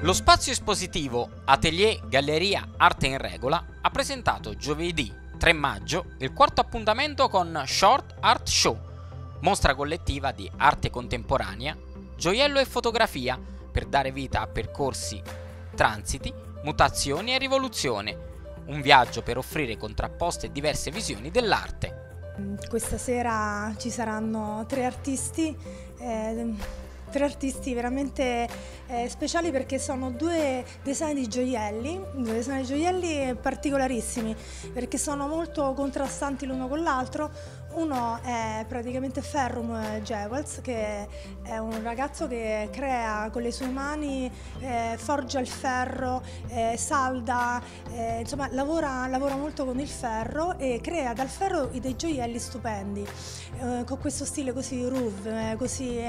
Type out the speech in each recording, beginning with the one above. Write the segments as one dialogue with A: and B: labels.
A: Lo spazio espositivo Atelier Galleria Arte in Regola ha presentato giovedì 3 maggio il quarto appuntamento con Short Art Show, mostra collettiva di arte contemporanea, gioiello e fotografia per dare vita a percorsi, transiti, mutazioni e rivoluzione, un viaggio per offrire contrapposte e diverse visioni dell'arte.
B: Questa sera ci saranno tre artisti veramente speciali, perché sono due design di gioielli particolarissimi, perché sono molto contrastanti l'uno con l'altro. Uno è praticamente Ferrum Jewels, che è un ragazzo che crea con le sue mani, forgia il ferro, salda, insomma lavora molto con il ferro e crea dal ferro dei gioielli stupendi, con questo stile così rough, così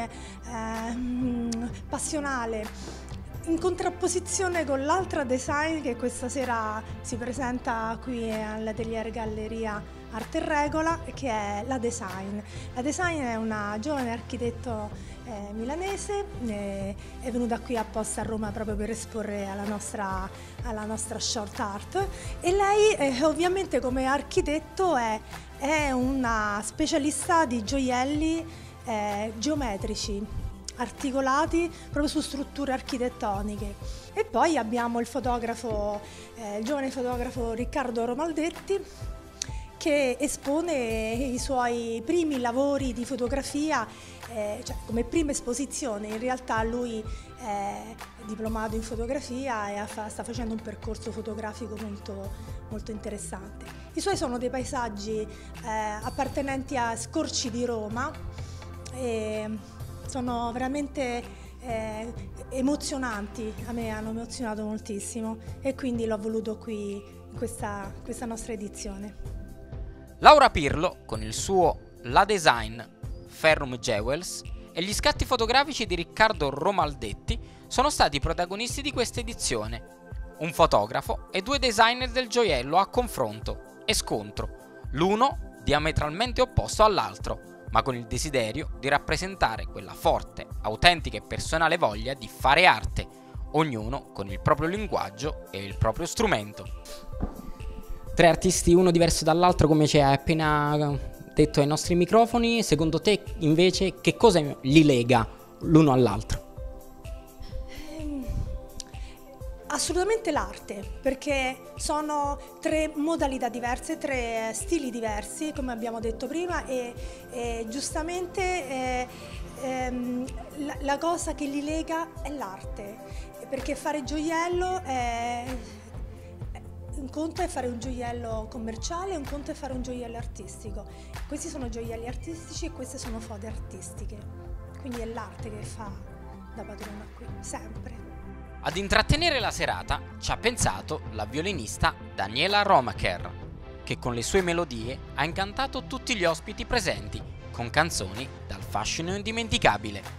B: passionale, in contrapposizione con l'altra design che questa sera si presenta qui all'Atelier Galleria Arte in Regola, che è la Design. La Design è una giovane architetto milanese, è venuta qui apposta a Roma proprio per esporre alla nostra short art, e lei ovviamente come architetto è una specialista di gioielli geometrici, articolati proprio su strutture architettoniche. E poi abbiamo il giovane fotografo Riccardo Romaldetti, che espone i suoi primi lavori di fotografia, cioè come prima esposizione. In realtà lui è diplomato in fotografia e sta facendo un percorso fotografico molto, molto interessante. I suoi sono dei paesaggi appartenenti a scorci di Roma, e sono veramente emozionanti, a me hanno emozionato moltissimo, e quindi l'ho voluto qui in questa nostra edizione.
A: Laura Pirlo, con il suo La Design Ferrum Jewels e gli scatti fotografici di Riccardo Romaldetti sono stati i protagonisti di questa edizione. Un fotografo e due designer del gioiello a confronto e scontro, l'uno diametralmente opposto all'altro, ma con il desiderio di rappresentare quella forte, autentica e personale voglia di fare arte, ognuno con il proprio linguaggio e il proprio strumento.
C: Tre artisti, uno diverso dall'altro, come ci hai appena detto ai nostri microfoni. Secondo te invece che cosa li lega l'uno all'altro?
B: Assolutamente l'arte, perché sono tre modalità diverse, tre stili diversi, come abbiamo detto prima, e giustamente la cosa che li lega è l'arte, perché fare gioiello un conto è fare un gioiello commerciale, un conto è fare un gioiello artistico. Questi sono gioielli artistici e queste sono fode artistiche, quindi è l'arte che fa da padrona qui, sempre.
A: Ad intrattenere la serata ci ha pensato la violinista Daniela Romacher, che con le sue melodie ha incantato tutti gli ospiti presenti con canzoni dal fascino indimenticabile.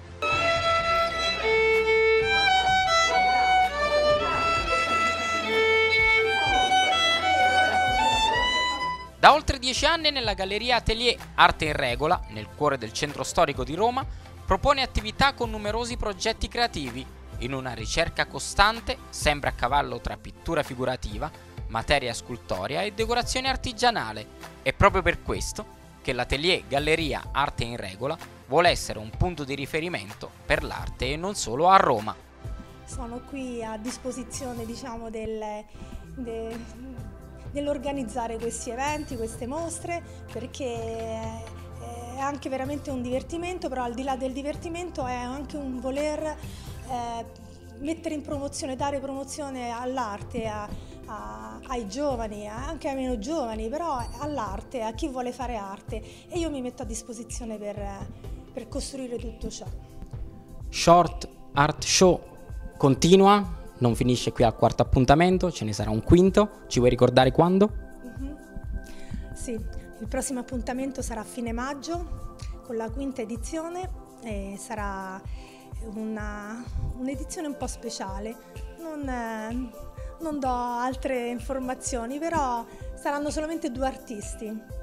A: Da oltre 10 anni nella Galleria Atelier Arte in Regola, nel cuore del centro storico di Roma, propone attività con numerosi progetti creativi, in una ricerca costante, sempre a cavallo tra pittura figurativa, materia scultorea e decorazione artigianale. È proprio per questo che l'Atelier Galleria Arte in Regola vuole essere un punto di riferimento per l'arte e non solo a Roma.
B: Sono qui a disposizione, diciamo, nell'organizzare questi eventi, queste mostre, perché è anche veramente un divertimento, però al di là del divertimento è anche un voler mettere in promozione, dare promozione all'arte, ai giovani, anche ai meno giovani, però all'arte, a chi vuole fare arte, e io mi metto a disposizione per costruire tutto ciò.
C: Short Art Show continua, non finisce qui al quarto appuntamento, ce ne sarà un quinto. Ci vuoi ricordare quando?
B: Sì, il prossimo appuntamento sarà a fine maggio con la quinta edizione, e sarà un'edizione un po' speciale. Non do altre informazioni, però saranno solamente 2 artisti.